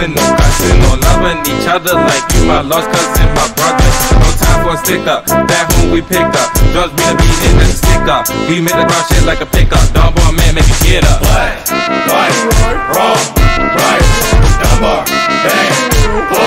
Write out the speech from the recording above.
fussing, no cussing, no loving each other like you my lost cousin, my brother. No time for a stick up, back home we picked up. Drugs be the beating and stick up. We make the crowd shit like a pickup. Dunbar man, make it get up. Black, white, wrong, right, Dunbar, bang,